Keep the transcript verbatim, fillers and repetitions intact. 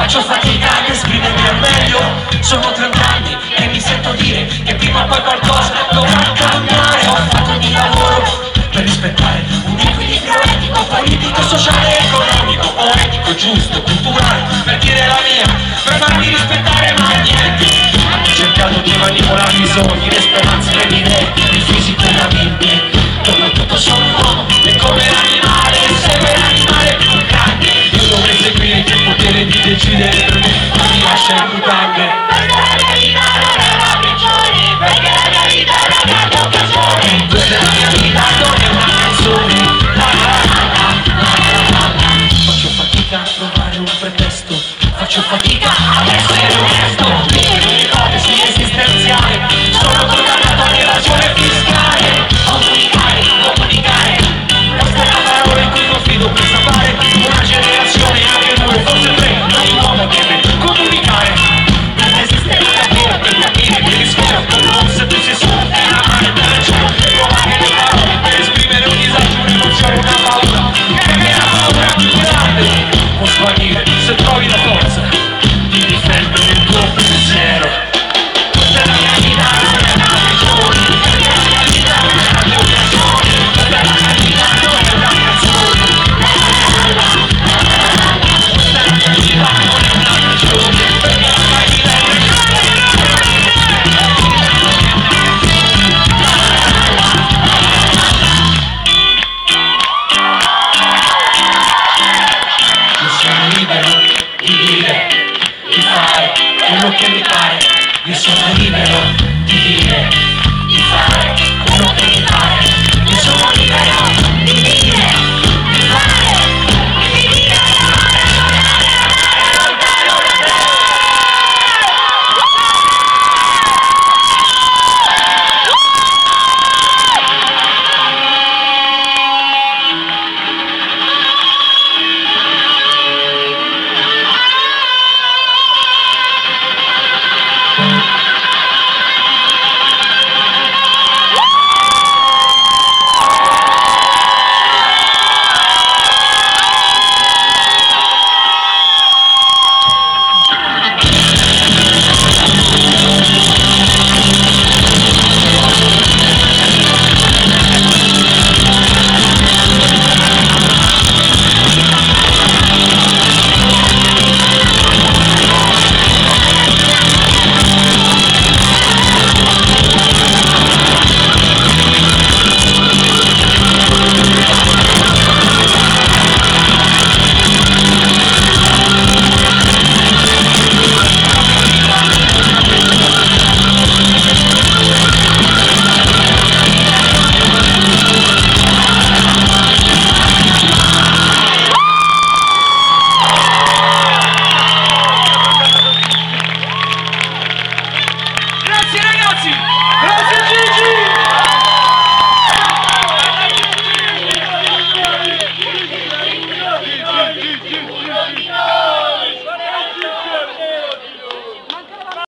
Faccio fatica a descrivermi al meglio. Sono trent'anni e mi sento dire che prima o poi qualcosa dovrà cambiare. Ho fatto di lavoro per rispettare un equilibrio etico, politico, sociale, economico, poetico, giusto, culturale, per dire la mia, per farmi rispettare mai niente. Ho cercato di manipolare i sogni, le speranze, le idee, il fisico, una Bibbia.